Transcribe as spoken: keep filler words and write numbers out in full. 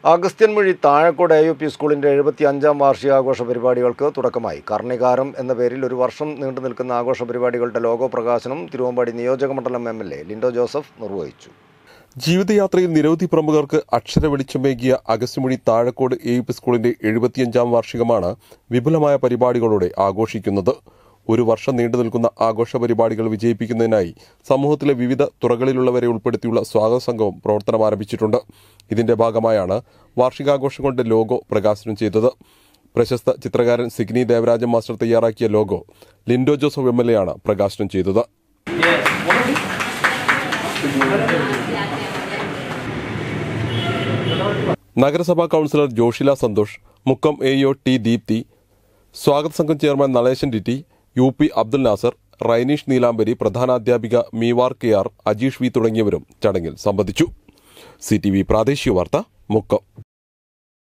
Agasthyanmuzhi Thazhakode A U P സ്കൂളിന്റെ എഴുപത്തി അഞ്ചാം വാർഷികാഘോഷ പരിപാടികൾക്ക് തുടക്കമായി. കർണികാരം എന്ന പേരിൽ ഒരു വർഷം നീണ്ടു നിൽക്കുന്ന ആഘോഷ പരിപാടികളുടെ ലോഗോ പ്രകാശനം തിരുവമ്പാടി നിയോജകമണ്ഡലം M L A Linto Joseph നിർവഹിച്ചു. ജീവിതയാത്രയിൽ നിരവധി പ്രമുഖർക്ക് അക്ഷര വെളിച്ചമേകിയ Agasthyanmuzhi Thazhakode A U P സ്കൂളിന്റെ എഴുപത്തിയഞ്ചാം വാർഷികമാണ് വിപുലമായ പരിപാടികളോടെ ആഘോഷിക്കുന്നത്. ഒരു വർഷം നീണ്ടു നിൽക്കുന്ന ആഘോഷ പരിപാടികൾ വിജയിപ്പിക്കുന്നതിനായി സമൂഹത്തിലെ വിവിധ തുറകളിലുള്ളവരെ ഉൾപ്പെടുത്തിയുള്ള സ്വാഗത സംഘവും പ്രവർത്തനം ആരംഭിച്ചിട്ടുണ്ട്. ഇതിന്റെ ഭാഗമായാണ് വാർഷികാഘോഷങ്ങളുടെ ലോഗോ പ്രകാശനം ചെയ്തത്. പ്രശസ്ത ചിത്രകാരൻ സിഗ്നി ദേവരാജൻ മാസ്റ്റർ തയ്യാറാക്കിയ logo Linto Joseph M L A ആണ് പ്രകാശനം ചെയ്തത്. നഗരസഭാ councillor Joshila Santhosh, Mukkam A E O T Deepthi, സ്വാഗത സംഘം chairman Naleshan T T, U P Abdul Nasar, Raineesh Neelambari, പ്രധാനാധ്യാപിക Meevar K R, Ajeesh V തുടങ്ങിയവരും ചടങ്ങിൽ സംബന്ധിച്ചു. സി ടി വി പ്രാദേശിക വാർത്ത, മുക്കം.